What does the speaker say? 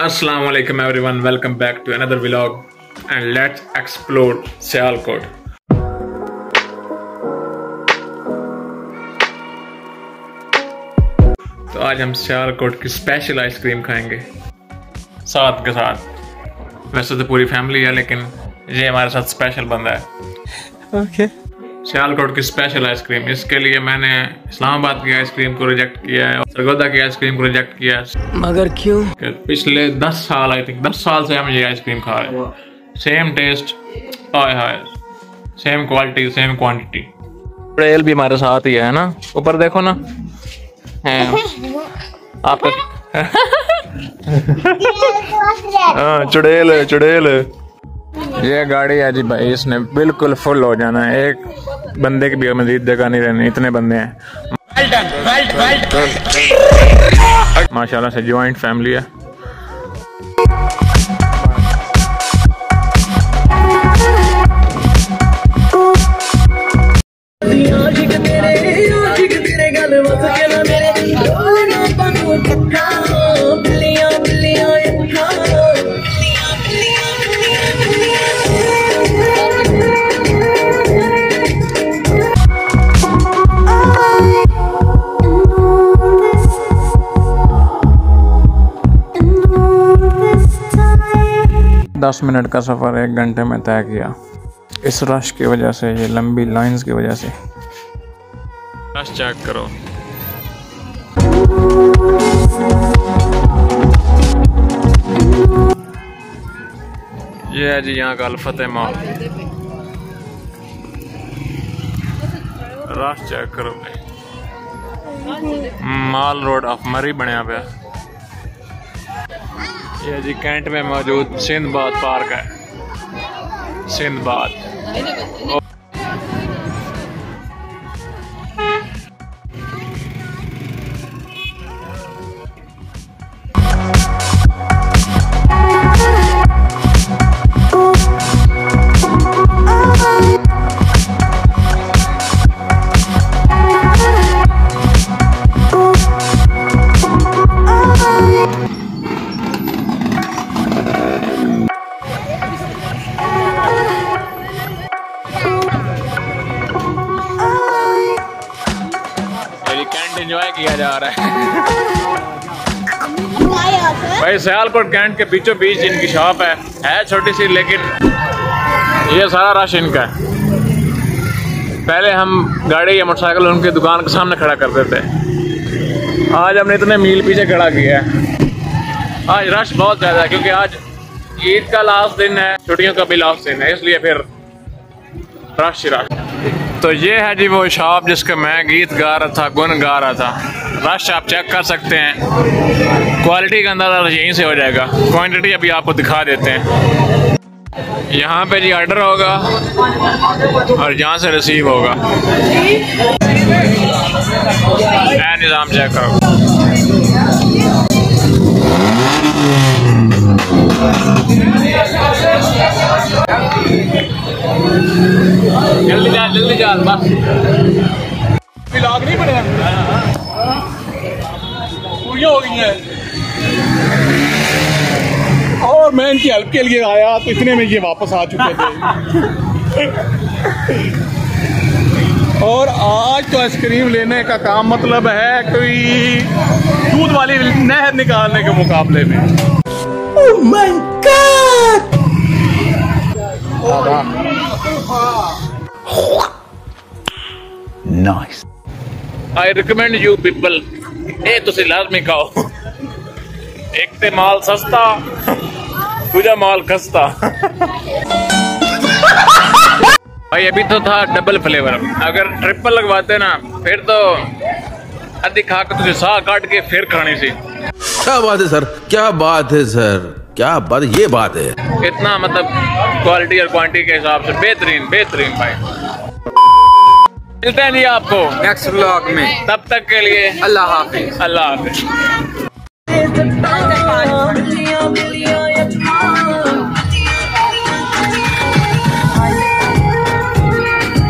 Assalamualaikum everyone, welcome back to another vlog and let's explore Sialkot. तो आज हम सियालकोट की स्पेशल आइसक्रीम खाएंगे साथ के साथ। वैसे तो पूरी फैमिली है लेकिन ये हमारे साथ स्पेशल बंदा है। ओके। सियालकोट की स्पेशल आइसक्रीम, इसके लिए मैंने इस्लामाबाद की आइसक्रीम को रिजेक्ट किया है और सरगोदा की आइसक्रीम को रिजेक्ट किया है। मगर क्यों? पिछले 10 साल आई थिंक 10 साल से हम ये आइसक्रीम खा रहे हैं। Same taste, same quality, same quantity. चुड़ैल भी हमारे साथ ही है ना, ऊपर देखो ना है आपका। चुड़ैल चुड़ैल। ये गाड़ी है जी भाई, इसने बिल्कुल फुल हो जाना है, एक बंदे की भी मजीद जगह नहीं रहनी, इतने बंदे हैं। माशाल्लाह से जॉइंट फैमिली है। दस मिनट का सफ़र 1 घंटे में तय किया, इस रश की वजह से, ये लंबी लाइंस की वजह से। रश चेक करो। ये है जी यहाँ का अल-फतेह मॉल। रश चेक करो भाई, माल रोड ऑफ मरी बनया पे। ये जी कैंट में मौजूद सिंधबाद पार्क है, सिंधबाद। एंजॉय किया जा रहा है भाई। सियालकोट कैंट के बीचों बीच इनकी शॉप है छोटी सी, लेकिन ये सारा रश इनका है। पहले हम गाड़ी या मोटरसाइकिल उनकी दुकान के सामने खड़ा करते थे, आज हमने इतने मील पीछे खड़ा किया है। आज रश बहुत ज़्यादा है क्योंकि आज ईद का लास्ट दिन है, छुट्टियों का भी लास्ट दिन है, इसलिए फिर रश ही रश। तो ये है जी वो शॉप जिसका मैं गीत गा रहा था, गुन गा रहा था। रश आप चेक कर सकते हैं, क्वालिटी का अंदाज़ा यहीं से हो जाएगा। क्वांटिटी अभी आपको दिखा देते हैं। यहाँ पे जी ऑर्डर होगा और यहाँ से रिसीव होगा। निज़ाम चेक करो। जल्दी जा बस। व्लॉग नहीं बने, पूरियां हो गई हैं और मैं इनकी हेल्प के लिए आया तो इतने में ये वापस आ चुके थे। और आज तो आइसक्रीम लेने का काम मतलब है कोई दूध वाली नहर निकालने के मुकाबले में। Oh my god! Nice. I recommend you people, ये तुसी लाजमी खाओ। एक ते माल सस्ता, दूजा माल खस्ता। भाई अभी तो था डबल फ्लेवर, अगर ट्रिपल लगवाते ना फिर तो आधी खा के तुझे साह काट के फिर खानी सी। क्या बात है सर, क्या बात है सर, क्या बात, ये बात है। इतना मतलब क्वालिटी और क्वांटिटी के हिसाब से बेहतरीन बेहतरीन भाई। मिलते हैं जी आपको नेक्स्ट व्लॉग में, तब तक के लिए अल्लाह हाफिज।